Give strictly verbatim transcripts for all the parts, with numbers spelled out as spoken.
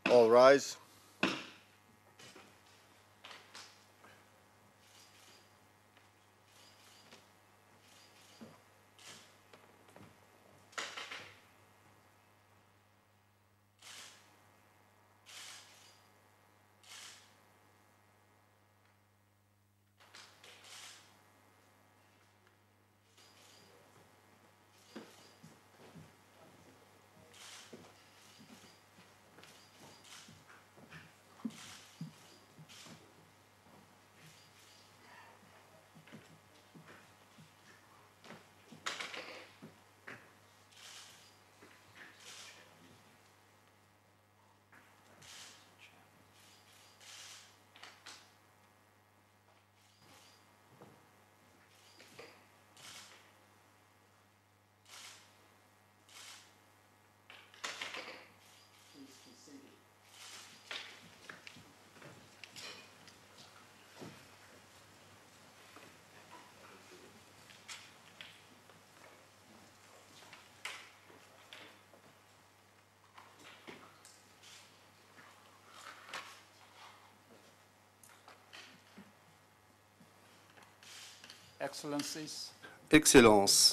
All rise. Excellencies, Excellences,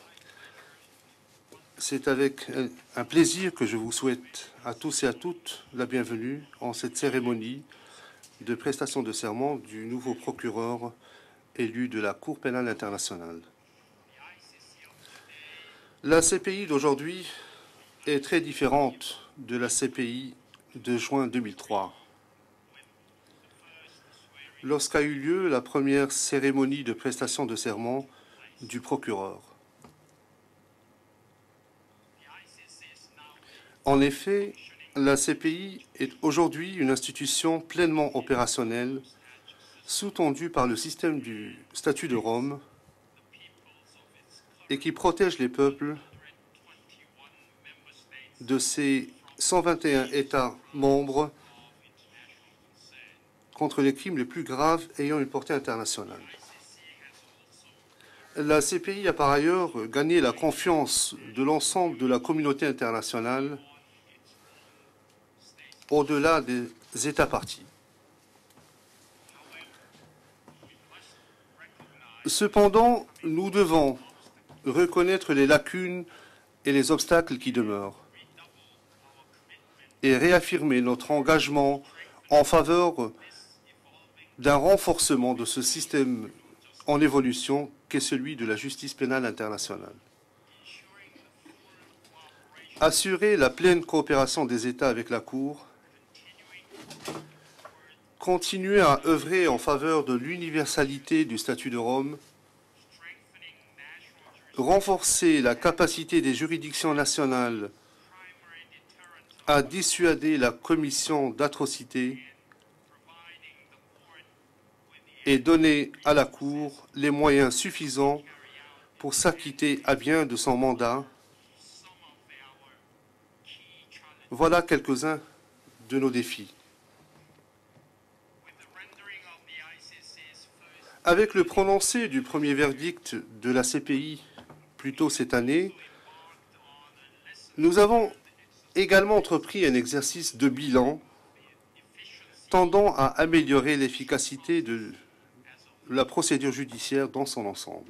c'est avec un plaisir que je vous souhaite à tous et à toutes la bienvenue en cette cérémonie de prestation de serment du nouveau procureur élu de la Cour pénale internationale. La C P I d'aujourd'hui est très différente de la C P I de juin deux mille trois. Lorsqu'a eu lieu la première cérémonie de prestation de serment du procureur. En effet, la C P I est aujourd'hui une institution pleinement opérationnelle, sous-tendue par le système du statut de Rome et qui protège les peuples de ses cent vingt et un États membres contre les crimes les plus graves ayant une portée internationale. La C P I a par ailleurs gagné la confiance de l'ensemble de la communauté internationale au-delà des États partis. Cependant, nous devons reconnaître les lacunes et les obstacles qui demeurent et réaffirmer notre engagement en faveur d'un renforcement de ce système en évolution qu'est celui de la justice pénale internationale. Assurer la pleine coopération des États avec la Cour, continuer à œuvrer en faveur de l'universalité du statut de Rome, renforcer la capacité des juridictions nationales à dissuader la commission d'atrocités et donner à la Cour les moyens suffisants pour s'acquitter à bien de son mandat. Voilà quelques-uns de nos défis. Avec le prononcé du premier verdict de la C P I plus tôt cette année, nous avons également entrepris un exercice de bilan tendant à améliorer l'efficacité de la procédure judiciaire dans son ensemble.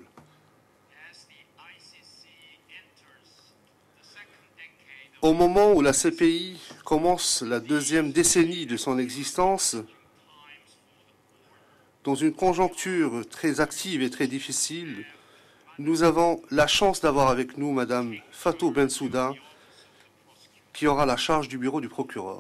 Au moment où la C P I commence la deuxième décennie de son existence, dans une conjoncture très active et très difficile, nous avons la chance d'avoir avec nous Madame Fatou Bensouda, qui aura la charge du bureau du procureur.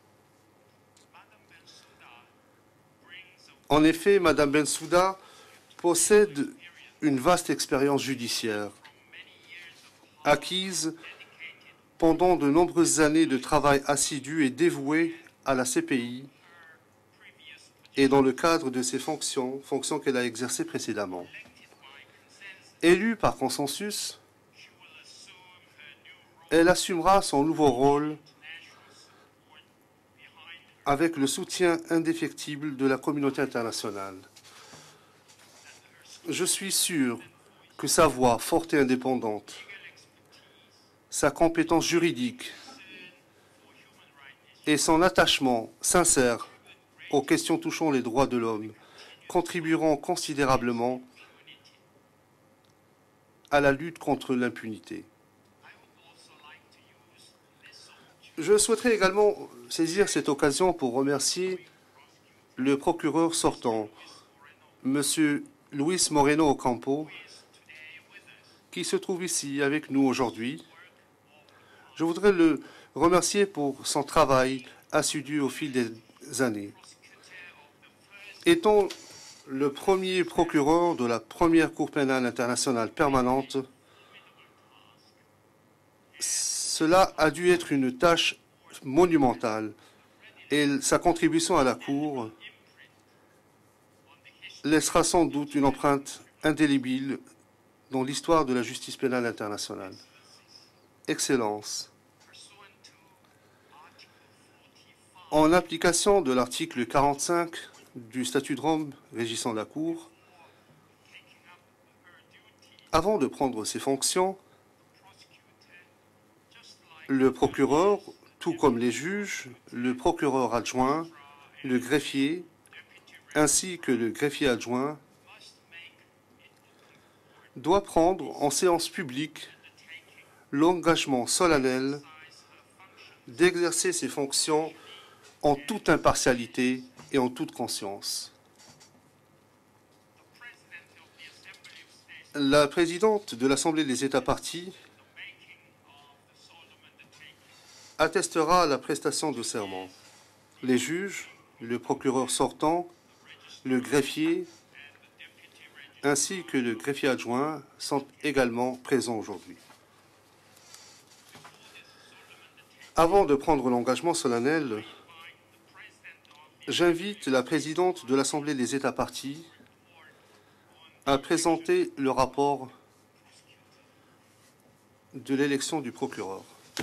En effet, Madame Bensouda possède une vaste expérience judiciaire, acquise pendant de nombreuses années de travail assidu et dévoué à la C P I et dans le cadre de ses fonctions, fonctions qu'elle a exercées précédemment. Élue par consensus, elle assumera son nouveau rôle avec le soutien indéfectible de la communauté internationale. Je suis sûr que sa voix forte et indépendante, sa compétence juridique et son attachement sincère aux questions touchant les droits de l'homme contribueront considérablement à la lutte contre l'impunité. Je souhaiterais également saisir cette occasion pour remercier le procureur sortant, M. Luis Moreno Ocampo, qui se trouve ici avec nous aujourd'hui. Je voudrais le remercier pour son travail assidu au fil des années. Étant le premier procureur de la première Cour pénale internationale permanente, cela a dû être une tâche monumentale et sa contribution à la Cour laissera sans doute une empreinte indélébile dans l'histoire de la justice pénale internationale. Excellence. En application de l'article quarante-cinq du statut de Rome régissant la Cour, avant de prendre ses fonctions, le procureur, tout comme les juges, le procureur adjoint, le greffier, ainsi que le greffier adjoint, doit prendre en séance publique l'engagement solennel d'exercer ses fonctions en toute impartialité et en toute conscience. La présidente de l'Assemblée des États parties attestera la prestation de serment. Les juges, le procureur sortant, le greffier, ainsi que le greffier adjoint sont également présents aujourd'hui. Avant de prendre l'engagement solennel, j'invite la présidente de l'Assemblée des États parties à présenter le rapport de l'élection du procureur.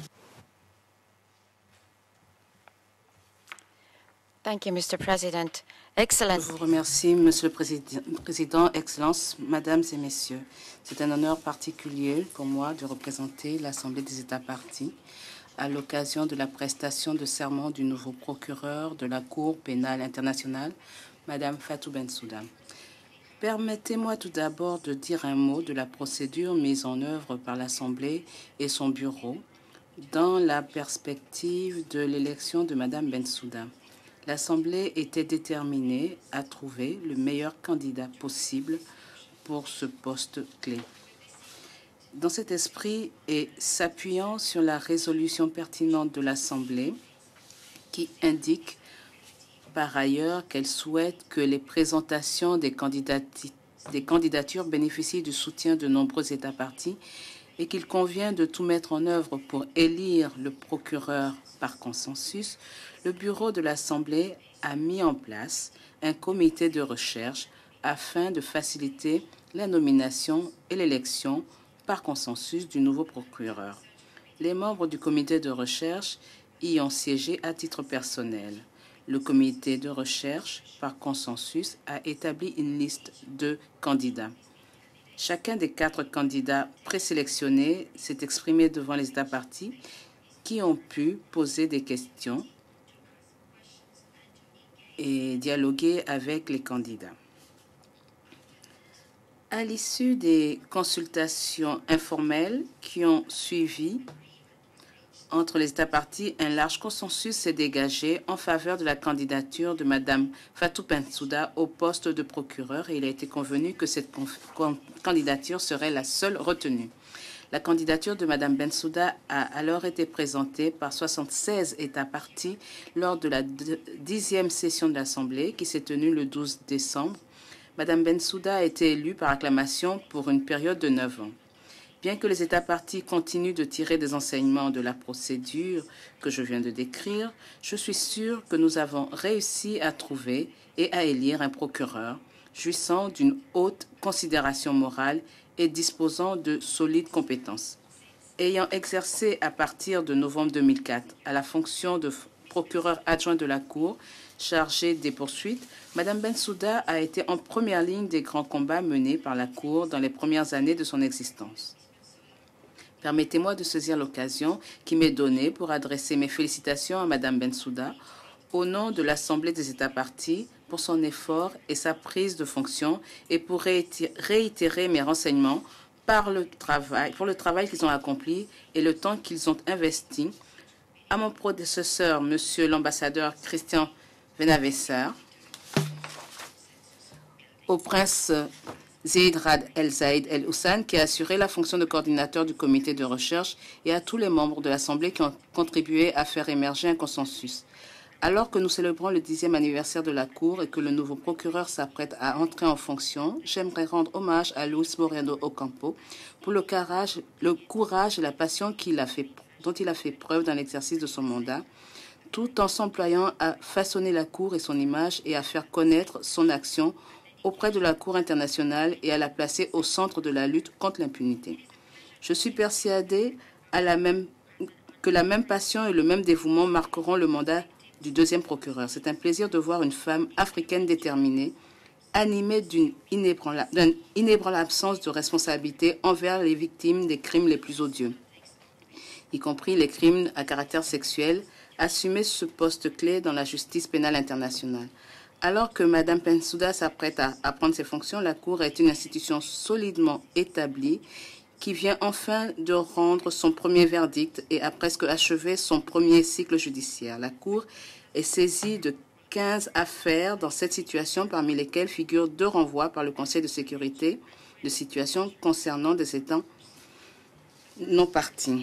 Thank you, Mister President. Excellent. Je vous remercie, Monsieur le Président, Président, Excellences, Mesdames et Messieurs. C'est un honneur particulier pour moi de représenter l'Assemblée des États parties à l'occasion de la prestation de serment du nouveau procureur de la Cour pénale internationale, Madame Fatou Bensouda. Permettez-moi tout d'abord de dire un mot de la procédure mise en œuvre par l'Assemblée et son bureau dans la perspective de l'élection de Madame Bensouda. L'Assemblée était déterminée à trouver le meilleur candidat possible pour ce poste clé. Dans cet esprit et s'appuyant sur la résolution pertinente de l'Assemblée qui indique par ailleurs qu'elle souhaite que les présentations des, candidati- des candidatures bénéficient du soutien de nombreux États parties et qu'il convient de tout mettre en œuvre pour élire le procureur par consensus, le bureau de l'Assemblée a mis en place un comité de recherche afin de faciliter la nomination et l'élection par consensus du nouveau procureur. Les membres du comité de recherche y ont siégé à titre personnel. Le comité de recherche, par consensus, a établi une liste de candidats. Chacun des quatre candidats présélectionnés s'est exprimé devant les États parties qui ont pu poser des questions et dialoguer avec les candidats. À l'issue des consultations informelles qui ont suivi entre les États parties, un large consensus s'est dégagé en faveur de la candidature de Mme Fatou Bensouda au poste de procureur et il a été convenu que cette candidature serait la seule retenue. La candidature de Mme Bensouda a alors été présentée par soixante-seize États parties lors de la dixième session de l'Assemblée qui s'est tenue le douze décembre. Mme Bensouda a été élue par acclamation pour une période de neuf ans. Bien que les États parties continuent de tirer des enseignements de la procédure que je viens de décrire, je suis sûre que nous avons réussi à trouver et à élire un procureur jouissant d'une haute considération morale et disposant de solides compétences. Ayant exercé à partir de novembre deux mille quatre à la fonction de procureur adjoint de la Cour, chargé des poursuites, Mme Bensouda a été en première ligne des grands combats menés par la Cour dans les premières années de son existence. Permettez-moi de saisir l'occasion qui m'est donnée pour adresser mes félicitations à Madame Bensouda au nom de l'Assemblée des États partis pour son effort et sa prise de fonction et pour réitérer mes renseignements par le travail, pour le travail qu'ils ont accompli et le temps qu'ils ont investi à mon prédécesseur, Monsieur l'ambassadeur Christian Venavesser, au prince Zeid Rad El Zaïd El Hussan, qui a assuré la fonction de coordinateur du comité de recherche, et à tous les membres de l'Assemblée qui ont contribué à faire émerger un consensus. Alors que nous célébrons le dixième anniversaire de la Cour et que le nouveau procureur s'apprête à entrer en fonction, j'aimerais rendre hommage à Luis Moreno Ocampo pour le courage, le courage et la passion qu'il a fait, dont il a fait preuve dans l'exercice de son mandat, tout en s'employant à façonner la Cour et son image et à faire connaître son action auprès de la Cour internationale et à la placer au centre de la lutte contre l'impunité. Je suis persuadée à la même, que la même passion et le même dévouement marqueront le mandat du deuxième procureur. C'est un plaisir de voir une femme africaine déterminée, animée d'une inébranlable, d'une inébranlable absence de responsabilité envers les victimes des crimes les plus odieux, y compris les crimes à caractère sexuel, assumer ce poste clé dans la justice pénale internationale. Alors que Mme Bensouda s'apprête à, à prendre ses fonctions, la Cour est une institution solidement établie qui vient enfin de rendre son premier verdict et a presque achevé son premier cycle judiciaire. La Cour est saisie de quinze affaires dans cette situation, parmi lesquelles figurent deux renvois par le Conseil de sécurité de situations concernant des États non partis.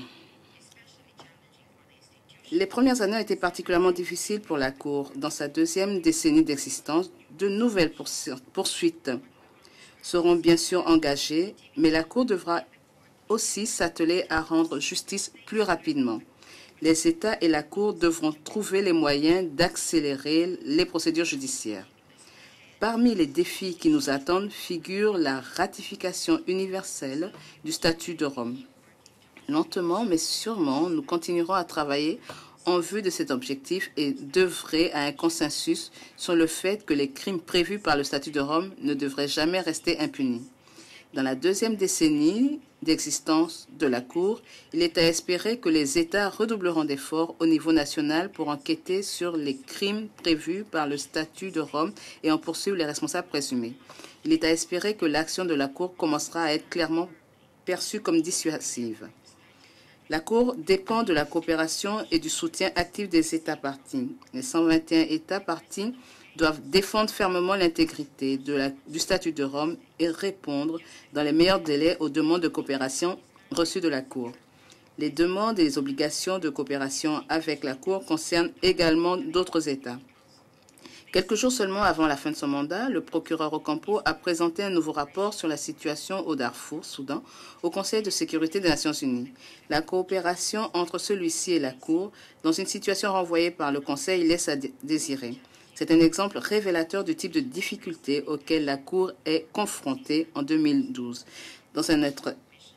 Les premières années ont été particulièrement difficiles pour la Cour. Dans sa deuxième décennie d'existence, de nouvelles poursuites seront bien sûr engagées, mais la Cour devra aussi s'atteler à rendre justice plus rapidement. Les États et la Cour devront trouver les moyens d'accélérer les procédures judiciaires. Parmi les défis qui nous attendent figure la ratification universelle du statut de Rome. Lentement, mais sûrement, nous continuerons à travailler en vue de cet objectif et d'œuvrer à un consensus sur le fait que les crimes prévus par le statut de Rome ne devraient jamais rester impunis. Dans la deuxième décennie d'existence de la Cour, il est à espérer que les États redoubleront d'efforts au niveau national pour enquêter sur les crimes prévus par le statut de Rome et en poursuivre les responsables présumés. Il est à espérer que l'action de la Cour commencera à être clairement perçue comme dissuasive. La Cour dépend de la coopération et du soutien actif des États partis. Les cent vingt et un États partis doivent défendre fermement l'intégrité du statut de Rome et répondre dans les meilleurs délais aux demandes de coopération reçues de la Cour. Les demandes et les obligations de coopération avec la Cour concernent également d'autres États. Quelques jours seulement avant la fin de son mandat, le procureur Ocampo a présenté un nouveau rapport sur la situation au Darfour, Soudan, au Conseil de sécurité des Nations unies. La coopération entre celui-ci et la Cour, dans une situation renvoyée par le Conseil, laisse à désirer. C'est un exemple révélateur du type de difficultés auxquelles la Cour est confrontée en deux mille douze. Dans un autre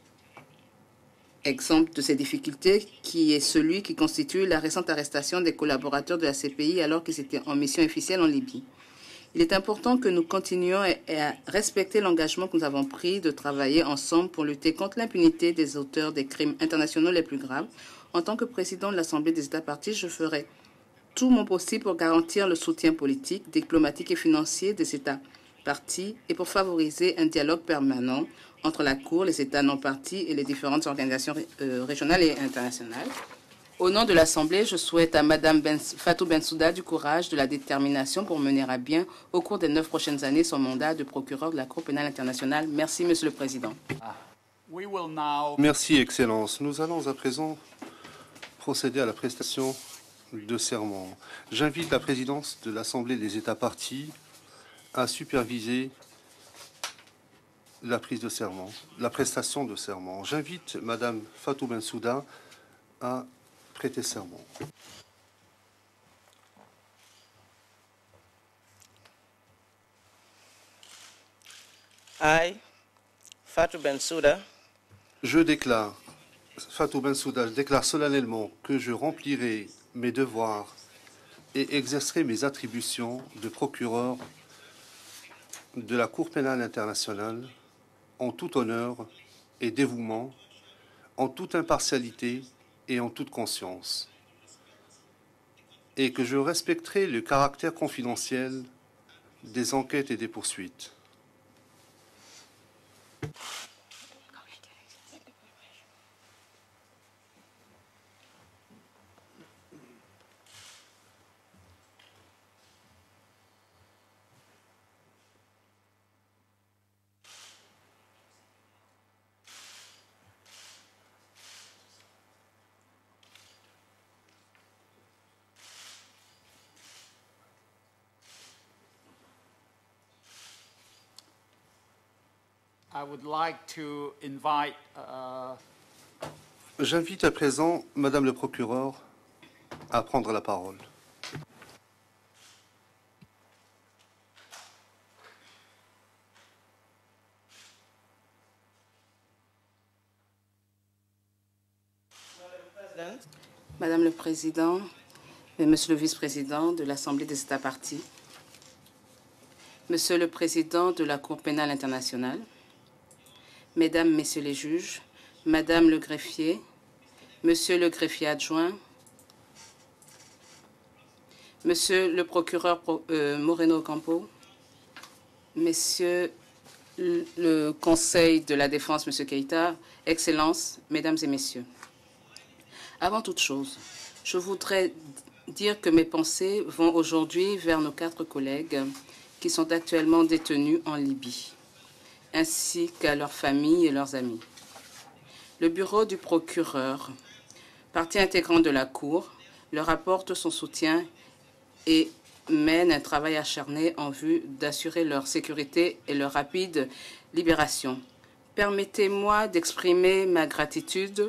exemple de ces difficultés, qui est celui qui constitue la récente arrestation des collaborateurs de la C P I alors qu'ils étaient en mission officielle en Libye. Il est important que nous continuions à respecter l'engagement que nous avons pris de travailler ensemble pour lutter contre l'impunité des auteurs des crimes internationaux les plus graves. En tant que président de l'Assemblée des États partis, je ferai tout mon possible pour garantir le soutien politique, diplomatique et financier des États partis et pour favoriser un dialogue permanent entre la Cour, les États non partis et les différentes organisations euh, régionales et internationales. Au nom de l'Assemblée, je souhaite à Mme ben, Fatou Bensouda du courage, de la détermination pour mener à bien, au cours des neuf prochaines années, son mandat de procureur de la Cour pénale internationale. Merci, Monsieur le Président. We will now... Merci, Excellence. Nous allons à présent procéder à la prestation de serment. J'invite la présidence de l'Assemblée des États partis à superviser la prise de serment, la prestation de serment. J'invite Madame Fatou Bensouda à prêter serment. I, Fatou Bensouda, Je déclare, Fatou Bensouda, je déclare solennellement que je remplirai mes devoirs et exercerai mes attributions de procureur de la Cour pénale internationale en tout honneur et dévouement en toute impartialité et en toute conscience, et que je respecterai le caractère confidentiel des enquêtes et des poursuites. I would like to invite uh, J'invite à présent Madame le procureur à prendre la parole. Madame le Président et Monsieur le Vice-président de l'Assemblée des États parties, Monsieur le Président de la Cour pénale internationale, Mesdames, Messieurs les juges, Madame le greffier, Monsieur le greffier adjoint, Monsieur le procureur euh, Moreno Ocampo, Messieurs le Conseil de la Défense, Monsieur Keïta, Excellences, Mesdames et Messieurs. Avant toute chose, je voudrais dire que mes pensées vont aujourd'hui vers nos quatre collègues qui sont actuellement détenus en Libye, ainsi qu'à leurs familles et leurs amis. Le bureau du procureur, partie intégrante de la Cour, leur apporte son soutien et mène un travail acharné en vue d'assurer leur sécurité et leur rapide libération. Permettez-moi d'exprimer ma gratitude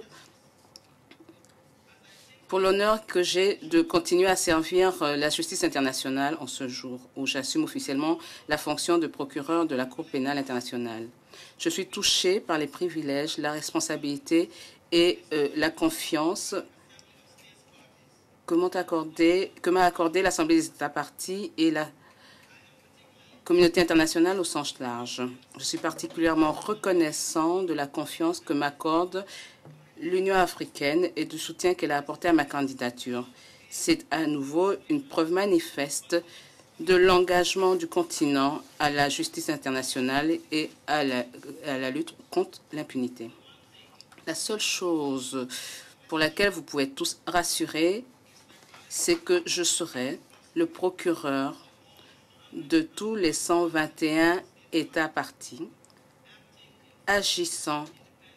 pour l'honneur que j'ai de continuer à servir la justice internationale en ce jour où j'assume officiellement la fonction de procureur de la Cour pénale internationale. Je suis touché par les privilèges, la responsabilité et euh, la confiance que m'ont accordé, que m'a accordé l'Assemblée des États parties et la communauté internationale au sens large. Je suis particulièrement reconnaissant de la confiance que m'accorde l'Union africaine et du soutien qu'elle a apporté à ma candidature. C'est à nouveau une preuve manifeste de l'engagement du continent à la justice internationale et à la, à la lutte contre l'impunité. La seule chose pour laquelle vous pouvez être tous rassurés, c'est que je serai le procureur de tous les cent vingt et un États parties, agissant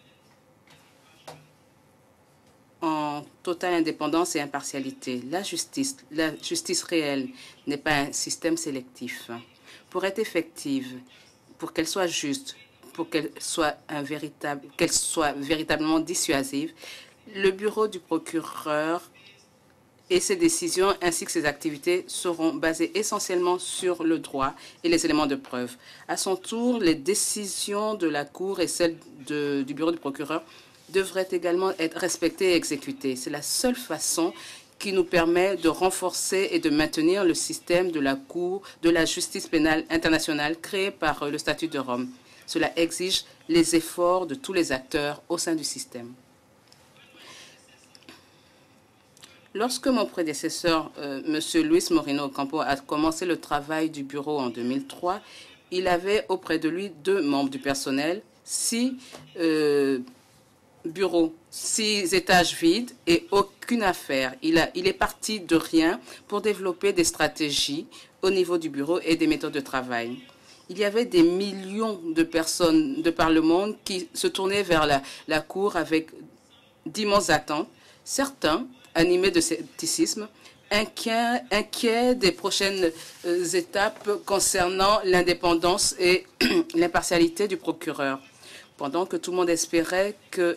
en totale indépendance et impartialité. La justice, la justice réelle n'est pas un système sélectif. Pour être effective, pour qu'elle soit juste, pour qu'elle soit, un véritable, qu'elle soit véritablement dissuasive, le bureau du procureur et ses décisions ainsi que ses activités seront basées essentiellement sur le droit et les éléments de preuve. À son tour, les décisions de la Cour et celles de, du bureau du procureur devrait également être respectée et exécutée. C'est la seule façon qui nous permet de renforcer et de maintenir le système de la Cour de la justice pénale internationale créé par le statut de Rome. Cela exige les efforts de tous les acteurs au sein du système. Lorsque mon prédécesseur, euh, M. Luis Moreno Ocampo, a commencé le travail du bureau en deux mille trois, il avait auprès de lui deux membres du personnel, six euh, bureaux, six étages vides et aucune affaire. Il, a, il est parti de rien pour développer des stratégies au niveau du bureau et des méthodes de travail. Il y avait des millions de personnes de par le monde qui se tournaient vers la, la Cour avec d'immenses attentes. Certains, animés de scepticisme, inquiets, inquiets des prochaines euh, étapes concernant l'indépendance et l'impartialité du procureur, pendant que tout le monde espérait que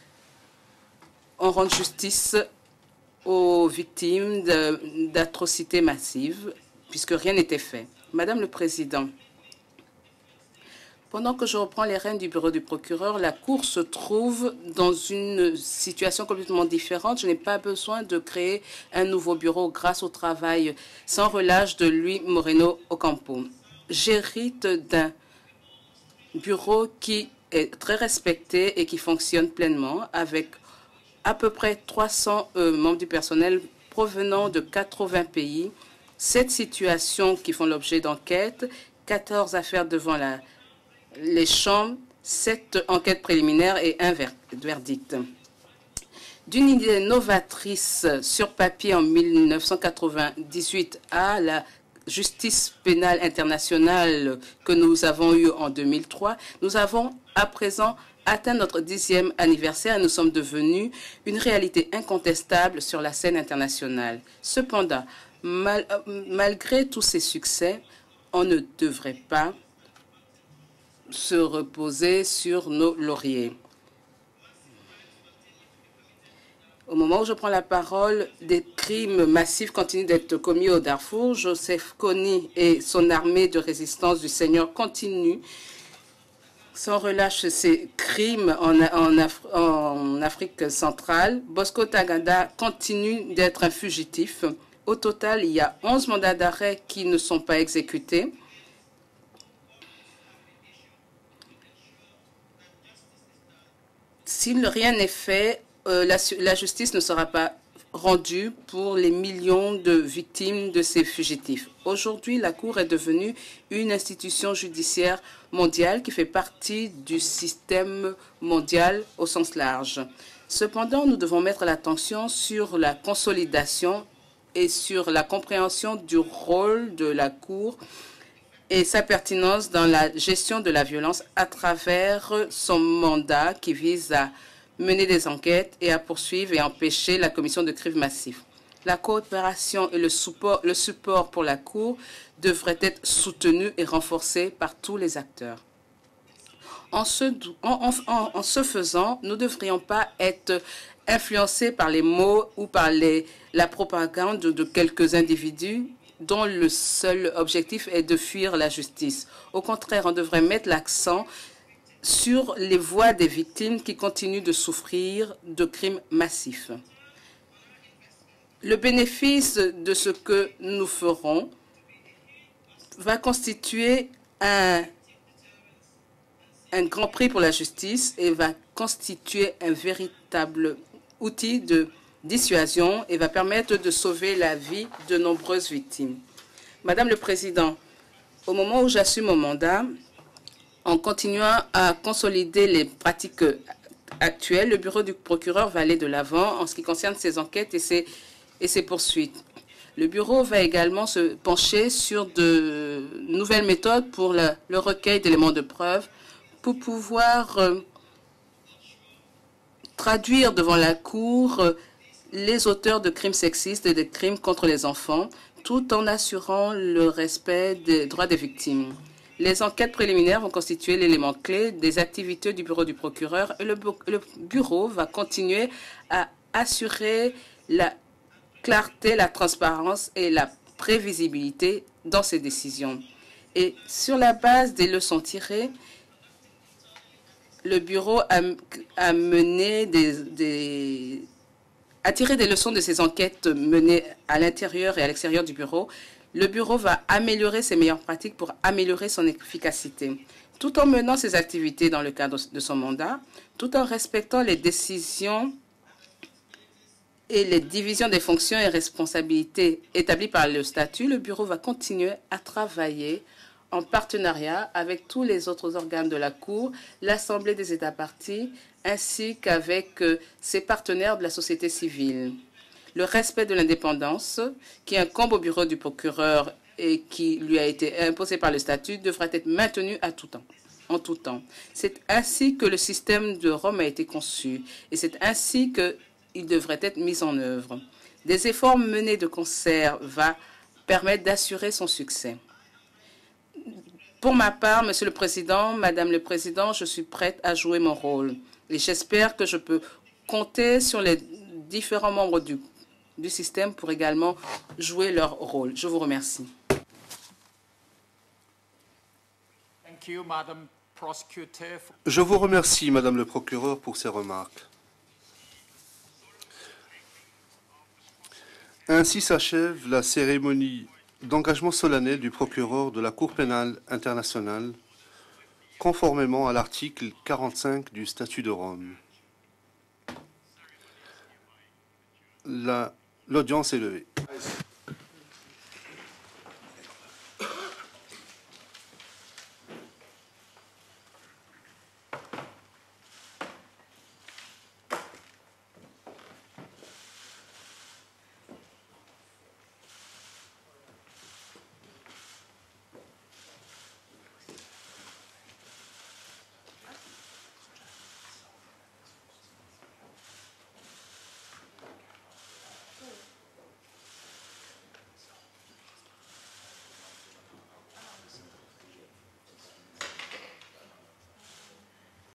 on rende justice aux victimes d'atrocités massives, puisque rien n'était fait. Madame le Président, pendant que je reprends les rênes du bureau du procureur, la Cour se trouve dans une situation complètement différente. Je n'ai pas besoin de créer un nouveau bureau grâce au travail sans relâche de Luis Moreno Ocampo. J'hérite d'un bureau qui est très respecté et qui fonctionne pleinement avec à peu près trois cents euh, membres du personnel provenant de quatre-vingts pays, sept situations qui font l'objet d'enquêtes, quatorze affaires devant la, les chambres, sept enquêtes préliminaires et un ver verdict. D'une idée novatrice sur papier en mille neuf cent quatre-vingt-dix-huit à la justice pénale internationale que nous avons eue en deux mille trois, nous avons à présent atteint notre dixième anniversaire et nous sommes devenus une réalité incontestable sur la scène internationale. Cependant, mal, malgré tous ces succès, on ne devrait pas se reposer sur nos lauriers. Au moment où je prends la parole, des crimes massifs continuent d'être commis au Darfour. Joseph Kony et son armée de résistance du Seigneur continuent sans relâche ces crimes en, en, Af en Afrique centrale. Bosco Ntaganda continue d'être un fugitif. Au total, il y a onze mandats d'arrêt qui ne sont pas exécutés. Si rien n'est fait, euh, la, la justice ne sera pas rendue pour les millions de victimes de ces fugitifs. Aujourd'hui, la Cour est devenue une institution judiciaire mondiale qui fait partie du système mondial au sens large. Cependant, nous devons mettre l'attention sur la consolidation et sur la compréhension du rôle de la Cour et sa pertinence dans la gestion de la violence à travers son mandat qui vise à mener des enquêtes et à poursuivre et empêcher la commission de crimes massifs. La coopération et le support, le support pour la Cour devraient être soutenus et renforcés par tous les acteurs. En ce, en, en, en ce faisant, nous ne devrions pas être influencés par les mots ou par les, la propagande de, de quelques individus dont le seul objectif est de fuir la justice. Au contraire, on devrait mettre l'accent sur les voix des victimes qui continuent de souffrir de crimes massifs. Le bénéfice de ce que nous ferons va constituer un, un grand prix pour la justice et va constituer un véritable outil de dissuasion et va permettre de sauver la vie de nombreuses victimes. Madame le Président, au moment où j'assume mon mandat, en continuant à consolider les pratiques actuelles, le bureau du procureur va aller de l'avant en ce qui concerne ses enquêtes et ses, et ses poursuites. Le bureau va également se pencher sur de nouvelles méthodes pour la, le recueil d'éléments de preuve pour pouvoir euh, traduire devant la Cour euh, les auteurs de crimes sexistes et de crimes contre les enfants, tout en assurant le respect des droits des victimes. Les enquêtes préliminaires vont constituer l'élément clé des activités du bureau du procureur et le, le bureau va continuer à assurer la clarté, la transparence et la prévisibilité dans ses décisions. Et sur la base des leçons tirées, le bureau a, a mené des, des a tiré des leçons de ces enquêtes menées à l'intérieur et à l'extérieur du bureau. Le bureau va améliorer ses meilleures pratiques pour améliorer son efficacité, tout en menant ses activités dans le cadre de son mandat, tout en respectant les décisions et les divisions des fonctions et responsabilités établies par le statut. Le bureau va continuer à travailler en partenariat avec tous les autres organes de la Cour, l'Assemblée des États parties, ainsi qu'avec euh, ses partenaires de la société civile. Le respect de l'indépendance, qui incombe au bureau du procureur et qui lui a été imposé par le statut, devra être maintenu à tout temps, en tout temps. C'est ainsi que le système de Rome a été conçu et c'est ainsi qu'il devrait être mis en œuvre. Des efforts menés de concert vont permettre d'assurer son succès. Pour ma part, Monsieur le Président, Madame le Président, je suis prête à jouer mon rôle. Et j'espère que je peux compter sur les différents membres du, du système pour également jouer leur rôle. Je vous remercie. Thank you, Madam Prosecutor. Je vous remercie, Madame le procureur, pour ces remarques. Ainsi s'achève la cérémonie d'engagement solennel du procureur de la Cour pénale internationale conformément à l'article quarante-cinq du Statut de Rome. La- L'audience est levée.